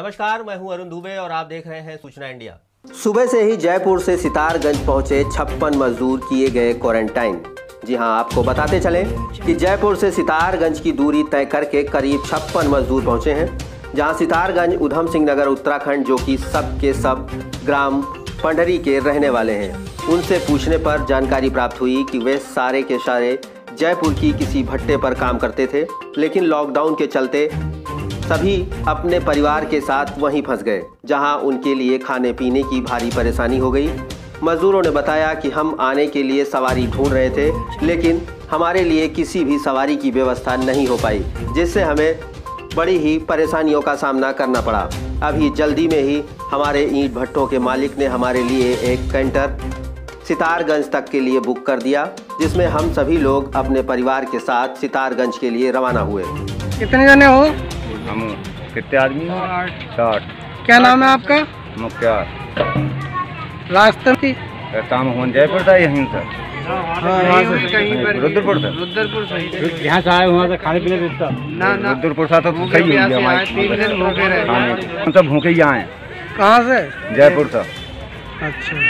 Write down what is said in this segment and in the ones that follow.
नमस्कार, मैं हूं अरुण दुबे और आप देख रहे हैं सूचना इंडिया। सुबह से ही जयपुर से सितारगंज पहुंचे 56 मजदूर किए गए क्वारंटाइन। जी हां, आपको बताते चलें कि जयपुर से सितारगंज की दूरी तय करके करीब 56 मजदूर पहुंचे हैं, जहां सितारगंज उधम सिंह नगर उत्तराखंड, जो कि सब के सब ग्राम पंडरी के रहने वाले हैं। उनसे पूछने पर जानकारी प्राप्त हुई कि वे सारे के सारे जयपुर की किसी भट्टे पर काम करते थे, लेकिन लॉकडाउन के चलते सभी अपने परिवार के साथ वहीं फंस गए, जहां उनके लिए खाने पीने की भारी परेशानी हो गई। मजदूरों ने बताया कि हम आने के लिए सवारी ढूंढ रहे थे, लेकिन हमारे लिए किसी भी सवारी की व्यवस्था नहीं हो पाई, जिससे हमें बड़ी ही परेशानियों का सामना करना पड़ा। अभी जल्दी में ही हमारे ईंट भट्टों के मालिक ने हमारे लिए एक कैंटर सितारगंज तक के लिए बुक कर दिया, जिसमें हम सभी लोग अपने परिवार के साथ सितारगंज के लिए रवाना हुए। कितने जने हो? हम कितने आदमी हैं? 60। क्या नाम है आपका? मुख्तार। रास्ते में काम हो जयपुर था, यहीं से रुद्रपुर था। रुद्रपुर से यहाँ से आए वहाँ से खाने पीने देता ना रुद्रपुर से तो सही हो गया हमारे। 3 दिन भूखे रहे। हम सब भूखे ही आए। कहाँ से? जयपुर से। अच्छा,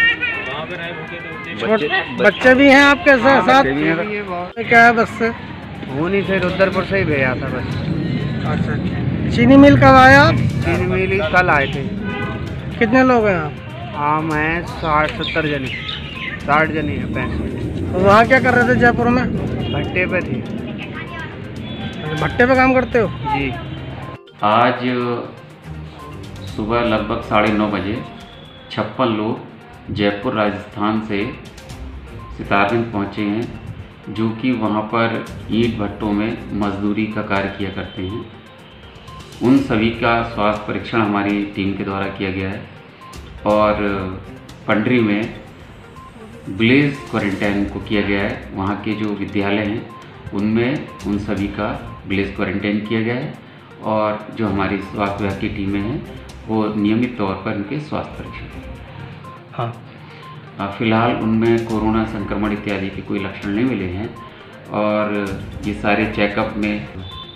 बच्चे भी हैं आपके साथ? क्या है? बस से होनी से रुद्रपुर से ही भेजा था बस। अच्छा, चीनी मिल कब आया आप? चीनी मिल कल आए थे। कितने लोग हैं आप? हम हैं 60-70 जने, 60 जने हैं। 65। वहाँ क्या कर रहे थे जयपुर में? भट्टे पे थे। भट्टे पे काम करते हो? जी। आज सुबह लगभग 9:30 बजे 56 लोग जयपुर राजस्थान से सितारगंज पहुँचे हैं, जो कि वहाँ पर ईंट भट्टों में मजदूरी का कार्य किया करते हैं। उन सभी का स्वास्थ्य परीक्षण हमारी टीम के द्वारा किया गया है और पंडरी में विलेज क्वारंटाइन को किया गया है। वहाँ के जो विद्यालय हैं उनमें उन सभी का विलेज क्वारंटाइन किया गया है और जो हमारी स्वास्थ्य विभाग की टीमें हैं वो नियमित तौर पर उनके स्वास्थ्य परीक्षण। हाँ, फिलहाल उनमें कोरोना संक्रमण इत्यादि के कोई लक्षण नहीं मिले हैं और ये सारे चेकअप में।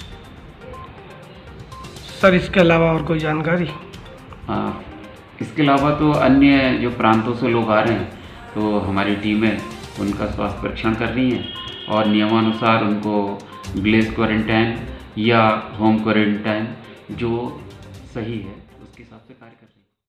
सर, इसके अलावा और कोई जानकारी? इसके अलावा तो अन्य जो प्रांतों से लोग आ रहे हैं तो हमारी टीमें उनका स्वास्थ्य परीक्षण कर रही हैं और नियमानुसार उनको विलेज क्वारंटाइन या होम क्वारंटाइन जो सही है